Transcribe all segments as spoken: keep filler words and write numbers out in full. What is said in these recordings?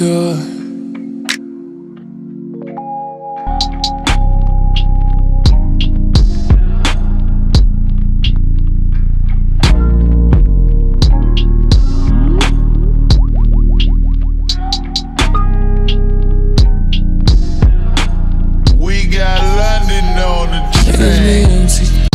insecure. We got London on the train.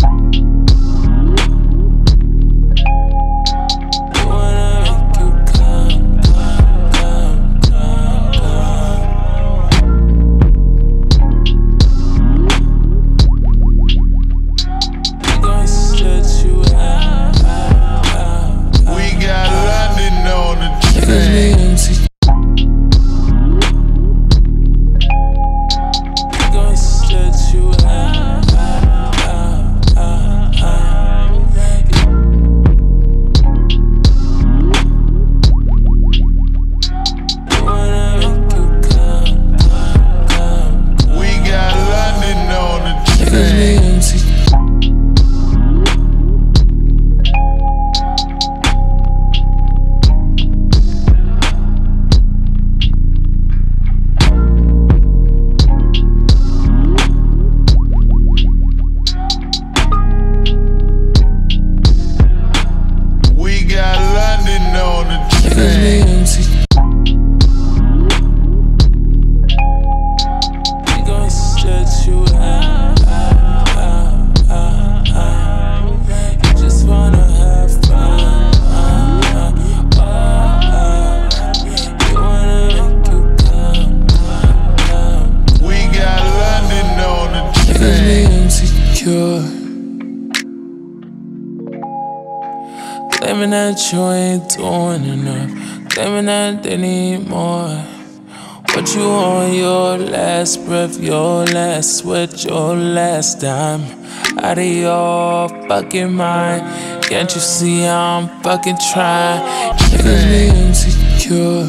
Claiming that you ain't doing enough, claiming that they need more. What you on your last breath, your last sweat, your last dime? Out of your fucking mind. Can't you see I'm fucking trying? Cause me insecure.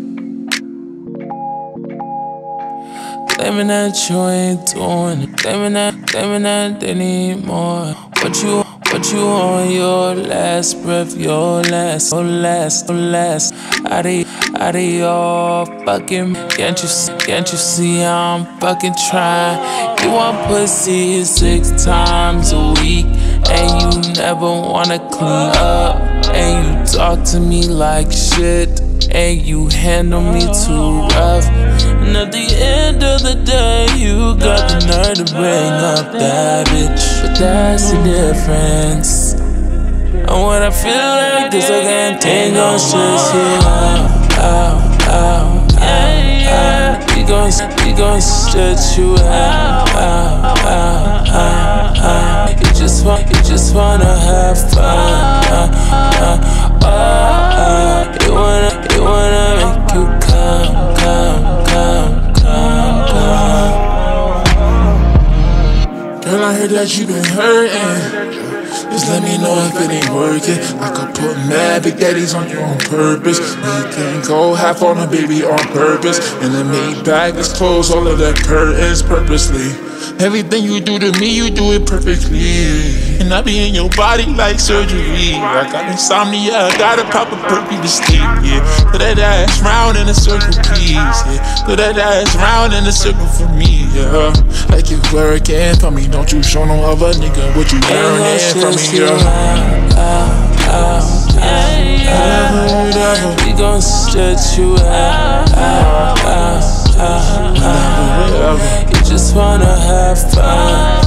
Claiming that you ain't doing it, claiming that, claiming that they need more. What you What you on your last breath, your last, your last, your last? Out of, out of your fucking. Can't you, can't you see I'm fucking trying? You want pussy six times a week, and you never wanna clean up, and you talk to me like shit, and you handle me too rough. And at the end of the day, you got the nerve to bring up that bitch. But that's the difference. And when I feel like this, I can't take on shit. Yeah, ow, ow, ow, ow. We gon', we gon' stretch you out. Ow, ow, ow, ow. You just want, you just wanna have fun. Uh, uh, uh, uh. You wanna, you wanna make you come, come, come, come, come. Girl, I heard that you been hurting. Just let me know if it ain't working. I could put mad big daddies on you on purpose. We can go half on a baby on purpose. And then make back, let's close all of the curtains purposely. Everything you do to me, you do it perfectly. And I be in your body like surgery. I got insomnia, I gotta pop a perky to sleep, yeah. Put that ass round in a circle, please, yeah. Put that ass round in a circle for me, yeah. Like you working for me, don't you show no other nigga what you learning from me, yeah. We gon' stretch you out. You just wanna have fun.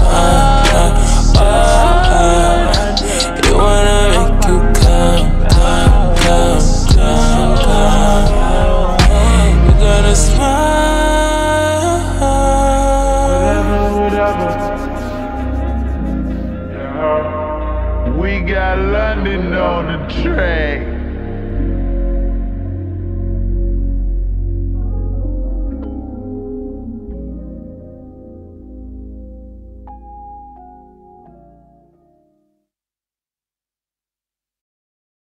You wanna make you come, come, come, come, come. You gotta smile. We got London on the track.